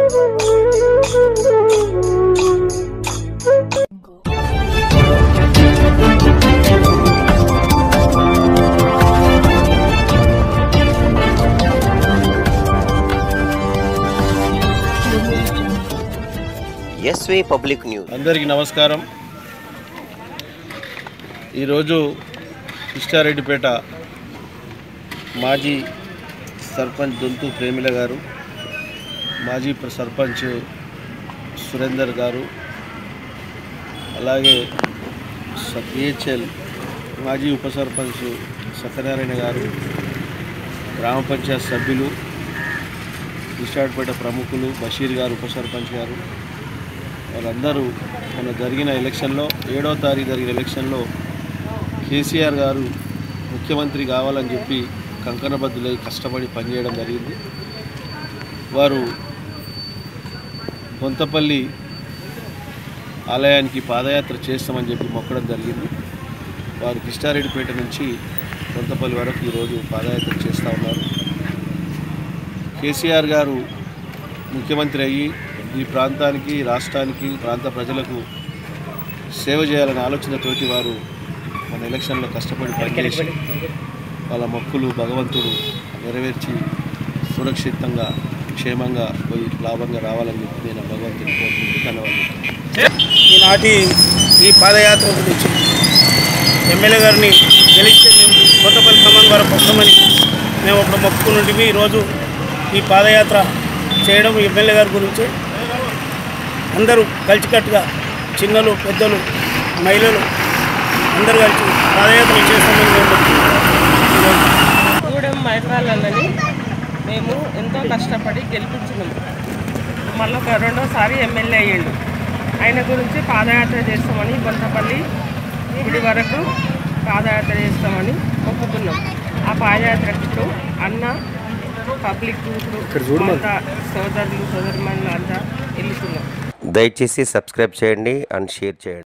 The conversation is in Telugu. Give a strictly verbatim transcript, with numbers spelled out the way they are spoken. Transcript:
ఎస్వే పబ్లిక్ న్యూస్ అందరికీ నమస్కారం. ఈరోజు కృష్ణారెడ్డిపేట మాజీ సర్పంచ్ దొంతు ప్రేమిల గారు, మాజీ సర్పంచ్ సురేందర్ గారు, అలాగే పిహెచ్ఎల్ మాజీ ఉప సర్పంచ్ సత్యనారాయణ గారు, గ్రామ పంచాయత్ సభ్యులు, కృష్ణారెడ్డిపేట ప్రముఖులు బషీర్ గారు, ఉప సర్పంచ్ గారు, వాళ్ళందరూ మన జరిగిన ఎలక్షన్లో ఏడవ తారీఖు జరిగిన ఎలక్షన్లో కేసీఆర్ గారు ముఖ్యమంత్రి కావాలని చెప్పి కంకణబద్దులై కష్టపడి పనిచేయడం జరిగింది. వారు కొంతపల్లి ఆలయానికి పాదయాత్ర చేస్తామని చెప్పి మొక్కడం జరిగింది. వారు కృష్ణారెడ్డిపేట నుంచి కొంతపల్లి వరకు ఈరోజు పాదయాత్ర చేస్తూ ఉన్నారు. కేసీఆర్ గారు ముఖ్యమంత్రి అయ్యి ఈ ప్రాంతానికి, రాష్ట్రానికి, ప్రాంత ప్రజలకు సేవ చేయాలనే ఆలోచనతోటి వారు మన ఎలక్షన్లో కష్టపడి పనిచేసి వాళ్ళ మొక్కులు భగవంతుడు నెరవేర్చి సురక్షితంగా క్షేమంగా పోయి లాభంగా రావాలని చెప్పి నేను భగవంతుని కోరుకుంటూ ధన్యవాదాలు. ఈనాటి ఈ పాదయాత్ర గురించి ఎమ్మెల్యే గారిని గెలిస్తే మేము కొత్తపల్లి ఖమ్మం వరకు వస్తామని మేము అప్పుడు మొక్కుకున్నట్టు ఈరోజు ఈ పాదయాత్ర చేయడం ఎమ్మెల్యే గారి గురించి అందరూ కలిసికట్టుగా చిన్నలు, పెద్దలు, మహిళలు అందరూ కలిసి పాదయాత్ర చేస్తామని మేము గూడెం మహిపాలన్నని మేము ఎంతో కష్టపడి గెలిపించినాము. మళ్ళీ ఒక రెండోసారి ఎమ్మెల్యే అయ్యిండు. ఆయన గురించి పాదయాత్ర చేస్తామని కొంతపల్లి గుడి వరకు పాదయాత్ర చేస్తామని మొక్కుకున్నాం. ఆ పాదయాత్రకు ఇప్పుడు అన్న పబ్లిక్ అంతా సోదరులు సోదరుమణులు అంతా వెళ్తున్నాం. దయచేసి సబ్స్క్రైబ్ చేయండి అండ్ షేర్ చేయండి.